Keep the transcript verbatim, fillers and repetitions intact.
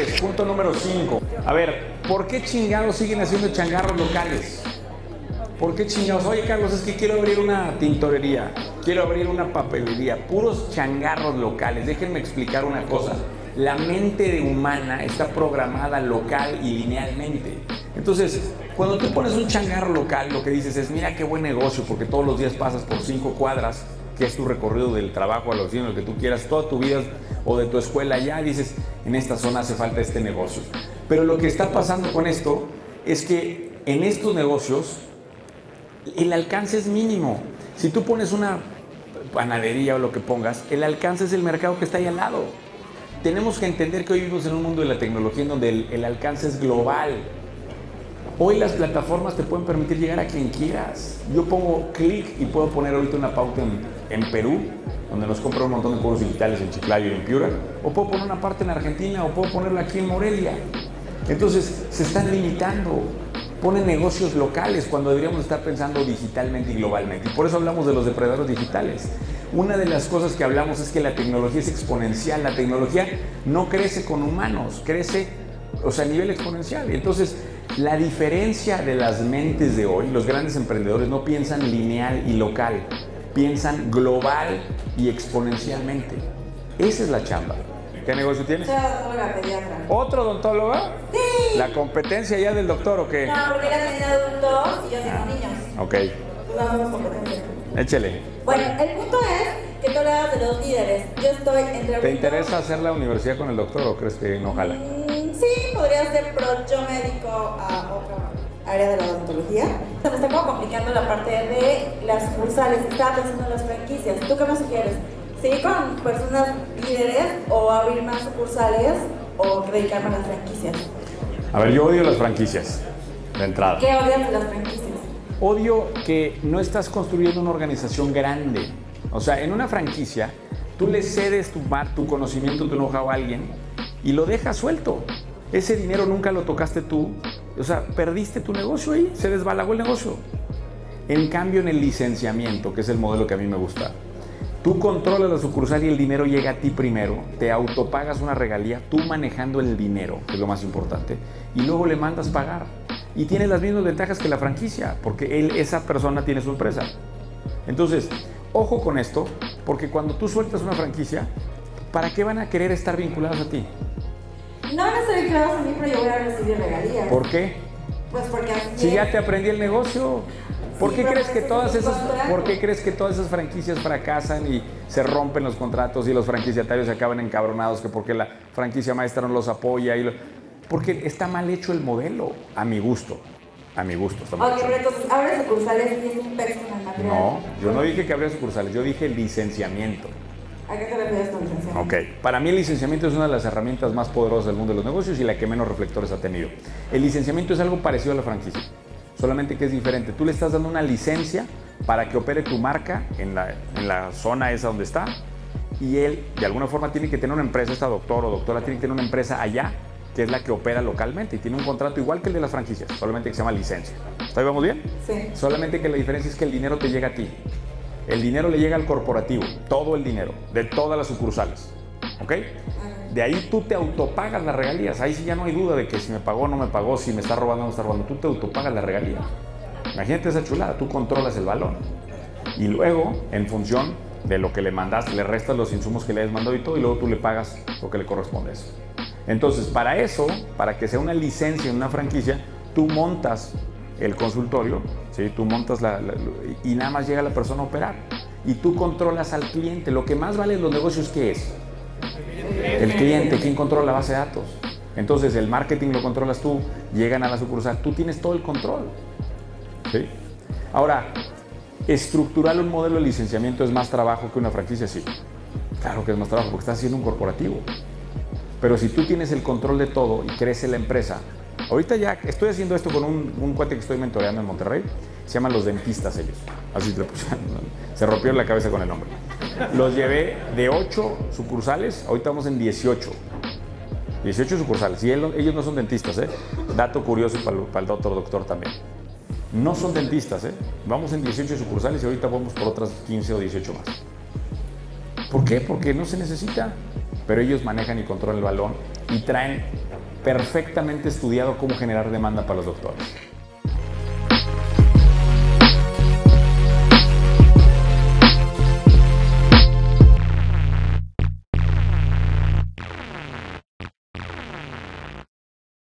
señores, punto número cinco. A ver, ¿por qué chingados siguen haciendo changarros locales? ¿Por qué chingados? Oye, Carlos, es que quiero abrir una tintorería, quiero abrir una papelería, puros changarros locales. Déjenme explicar una cosa. La mente humana está programada local y linealmente. Entonces, cuando tú pones un changarro local, lo que dices es, mira qué buen negocio, porque todos los días pasas por cinco cuadras, que es tu recorrido del trabajo a la oficina, lo que tú quieras, toda tu vida o de tu escuela ya, dices, en esta zona hace falta este negocio. Pero lo que está pasando con esto es que en estos negocios el alcance es mínimo. Si tú pones una panadería o lo que pongas, el alcance es el mercado que está ahí al lado. Tenemos que entender que hoy vivimos en un mundo de la tecnología en donde el, el alcance es global. Hoy las plataformas te pueden permitir llegar a quien quieras. Yo pongo clic y puedo poner ahorita una pauta en, en Perú, donde nos compran un montón de cursos digitales en Chiclayo y en Piura, o puedo poner una parte en Argentina, o puedo ponerla aquí en Morelia. Entonces, se están limitando. Ponen negocios locales cuando deberíamos estar pensando digitalmente y globalmente. Y por eso hablamos de los depredadores digitales. Una de las cosas que hablamos es que la tecnología es exponencial. La tecnología no crece con humanos, crece, o sea, a nivel exponencial. Entonces, la diferencia de las mentes de hoy, los grandes emprendedores no piensan lineal y local, piensan global y exponencialmente. Esa es la chamba. ¿Qué negocio tienes? Soy odontóloga pediatra. ¿Otro odontóloga? Sí. ¿La competencia ya del doctor o qué? No, porque ella tiene adultos y yo tengo Ah, niños. ok. No hacemos competencia. Échele. Bueno, el punto es que tú hablabas de los líderes. Yo estoy entre... ¿Te interesa hacer la universidad con el doctor o crees que no jala? Mm, sí, podría ser pro yo médico a otra área de la odontología. Se me está como complicando la parte de las sucursales. Estaba pensando en las franquicias. ¿Tú qué me sugieres? ¿Seguir con personas líderes o abrir más sucursales o dedicarme a las franquicias? A ver, yo odio las franquicias, de entrada. ¿Qué odias de las franquicias? Odio que no estás construyendo una organización grande. O sea, en una franquicia, tú le cedes tu, tu conocimiento, tu know-how a alguien y lo dejas suelto. Ese dinero nunca lo tocaste tú. O sea, perdiste tu negocio ahí, se desbalagó el negocio. En cambio, en el licenciamiento, que es el modelo que a mí me gusta, tú controlas la sucursal y el dinero llega a ti primero, te autopagas una regalía, tú manejando el dinero, que es lo más importante, y luego le mandas pagar. Y tienes las mismas ventajas que la franquicia, porque él, esa persona tiene su empresa. Entonces, ojo con esto, porque cuando tú sueltas una franquicia, ¿para qué van a querer estar vinculados a ti? No van a ser vinculados a mí, pero yo voy a recibir regalías. ¿Por qué? Pues porque así Si es. ya te aprendí el negocio. ¿Por Sí, qué pero crees que ese todas es un esas, contrato. ¿por qué crees que todas esas franquicias fracasan y se rompen los contratos y los franquiciatarios se acaban encabronados que porque la franquicia maestra no los apoya? Y lo, porque está mal hecho el modelo, a mi gusto. A mi gusto está mal Ok, hecho. pero entonces abres sucursales y es un peso en el material. No, yo no dije que habría sucursales, yo dije licenciamiento. ¿A qué te refieres con licenciamiento? Ok, para mí el licenciamiento es una de las herramientas más poderosas del mundo de los negocios y la que menos reflectores ha tenido. El licenciamiento es algo parecido a la franquicia, solamente que es diferente. Tú le estás dando una licencia para que opere tu marca en la, en la zona esa donde está y él de alguna forma tiene que tener una empresa, esta doctor o doctora tiene que tener una empresa allá que es la que opera localmente y tiene un contrato igual que el de las franquicias, solamente que se llama licencia. ¿Está vamos bien? Sí. Solamente que la diferencia es que el dinero te llega a ti. El dinero le llega al corporativo, todo el dinero, de todas las sucursales. ¿Ok? De ahí tú te autopagas las regalías. Ahí sí ya no hay duda de que si me pagó o no me pagó, si me está robando o no me está robando. Tú te autopagas la regalía. Imagínate esa chulada, tú controlas el balón. Y luego, en función de lo que le mandaste, le restas los insumos que le has mandado y todo, y luego tú le pagas lo que le corresponde a eso. Entonces, para eso, para que sea una licencia en una franquicia, tú montas el consultorio, ¿sí? Tú montas la, la, y nada más llega la persona a operar. Y tú controlas al cliente. Lo que más vale en los negocios, ¿qué es? El cliente. ¿Quién controla la base de datos? Entonces, el marketing lo controlas tú, llegan a la sucursal, tú tienes todo el control. ¿Sí? Ahora, estructurar un modelo de licenciamiento es más trabajo que una franquicia, sí. Claro que es más trabajo porque estás haciendo un corporativo. Pero si tú tienes el control de todo y crece la empresa, ahorita ya estoy haciendo esto con un, un cuate que estoy mentoreando en Monterrey, se llaman los dentistas ellos, así le pusieron, se rompieron la cabeza con el nombre. Los llevé de ocho sucursales, ahorita vamos en dieciocho. dieciocho sucursales, y él, ellos no son dentistas, ¿eh? Dato curioso para el, para el otro doctor también. No son dentistas, ¿eh? Vamos en dieciocho sucursales y ahorita vamos por otras quince o dieciocho más. ¿Por qué? Porque no se necesita. pero ellos manejan y controlan el balón y traen perfectamente estudiado cómo generar demanda para los doctores.